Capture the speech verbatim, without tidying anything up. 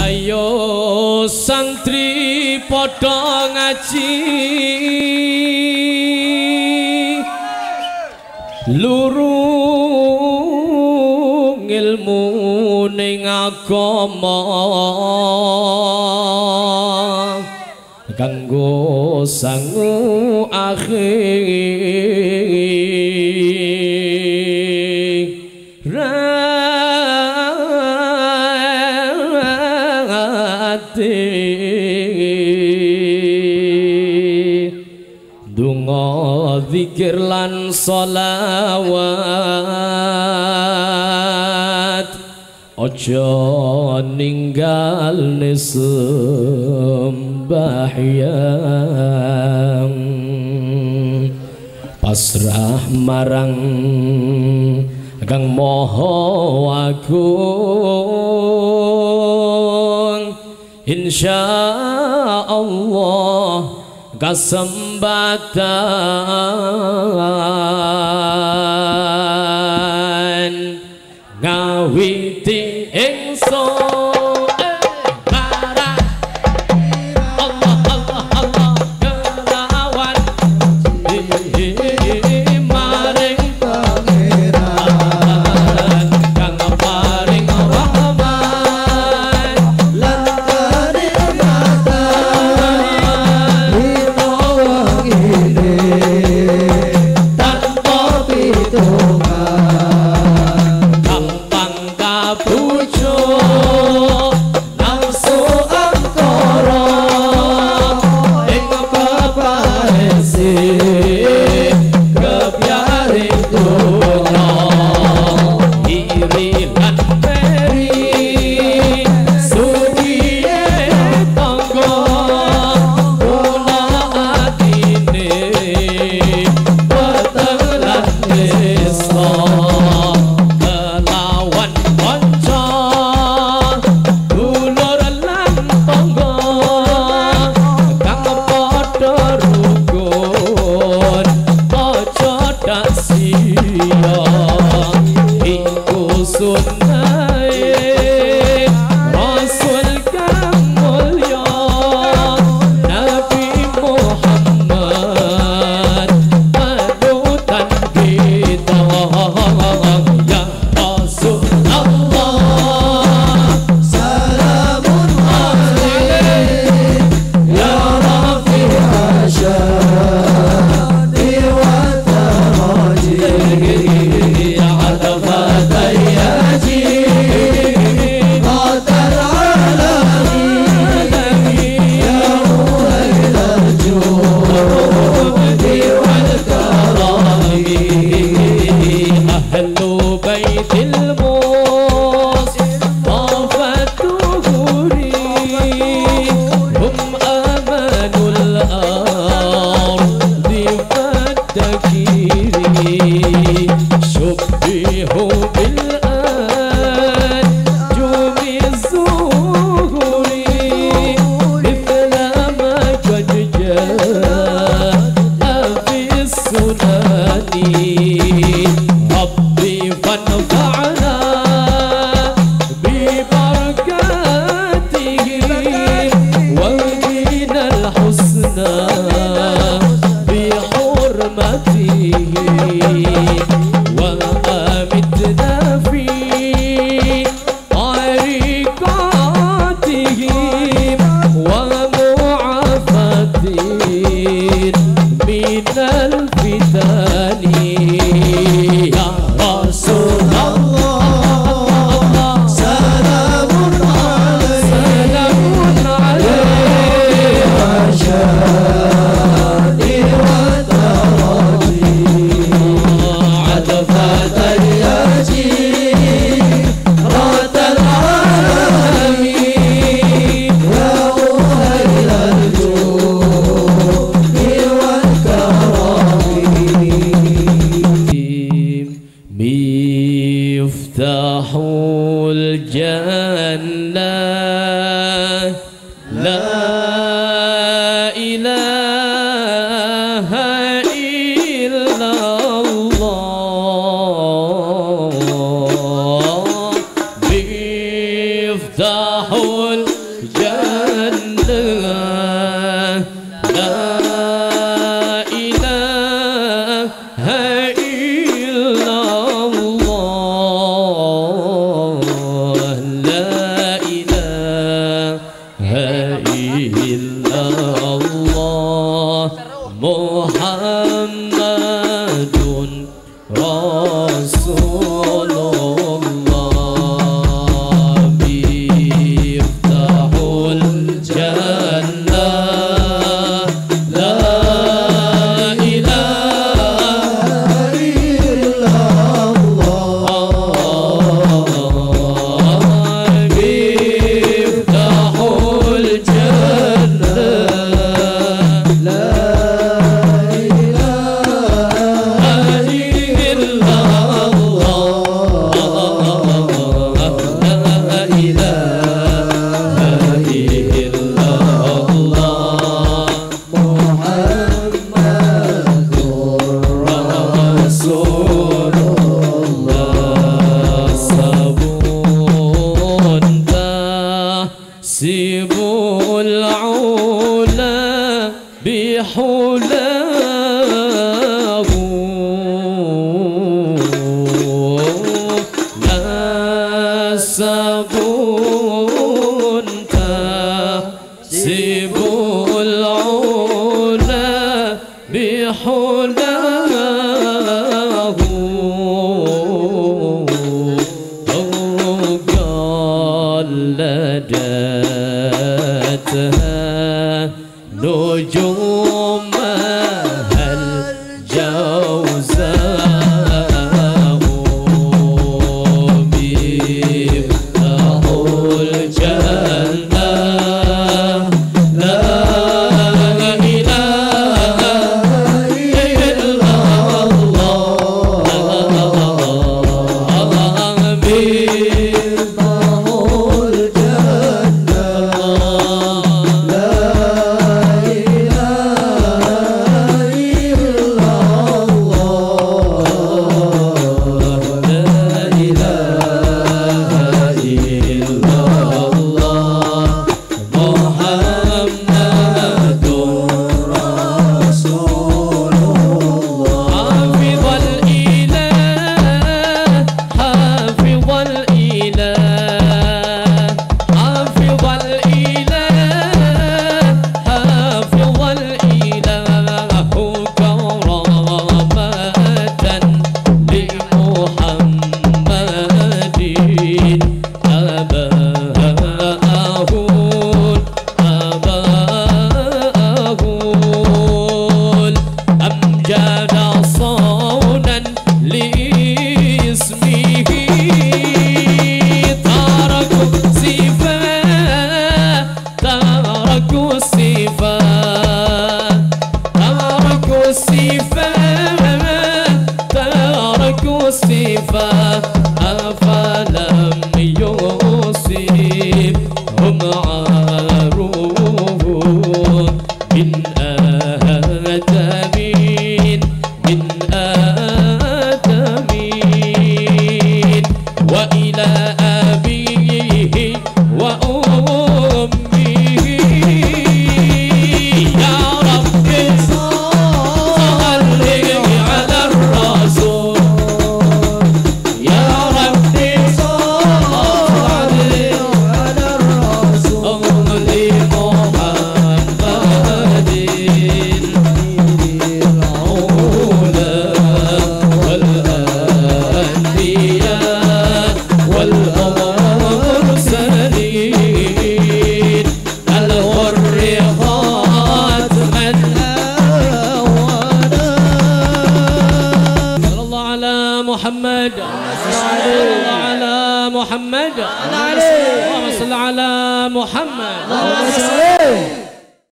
Ayo santri padha ngaji lurung ilmu ning agama kanggo sangu dungo zikir lan sholawat ojo ninggal sembahyang pasrah marang Kang Maha Agung insyaallah kasembatan ngawiti ingsun مفتاح jannah. La ilaha illallah, la ilaha illallah, Muhammadun Rasulullah. Miftahul jannah, la ilaha illallah. Miftahul jannah, la sibul ula bihulahu, nasabun sibul ula bihulahu. قلدتها نجومها الجوزاء. مفتاح الجنة، لا إله إلا أفلم يصبهم عارون من آدمين من آدمين وإلى أبيه وأمه. يا رب صل على الرسول، يا رب صل على الرسول محمد الأولى والأنبياء والمرسلين الغر خاتما أولا. صلى الله على محمد، صلى الله على محمد، اللهم صل على محمد.